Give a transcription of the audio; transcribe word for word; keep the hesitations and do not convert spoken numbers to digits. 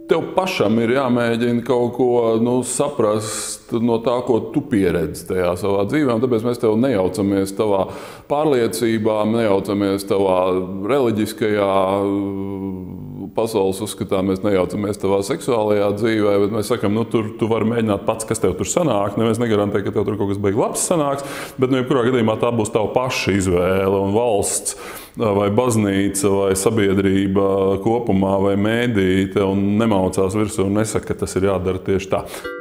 tev pašam ir jāmēģina kaut ko nu, saprast no tā, ko tu pieredzi tajā savā dzīvē. Un tāpēc mēs tev nejaucamies tavā pārliecībā, nejaucamies tavā reliģiskajā pasaules uzskatā, mēs nejaucamies tavā seksuālajā dzīvē, bet mēs sakam, nu, tur tu vari mēģināt pats, kas tev tur sanāk. Neviens negarantē, ka tev tur kaut kas beigas labs sanāks, bet nu, jebkurā gadījumā tā būs tava paša izvēle un valsts vai baznīca, vai sabiedrība kopumā, vai mēdīte, un nemaucās virsū un nesaka, ka tas ir jādara tieši tā.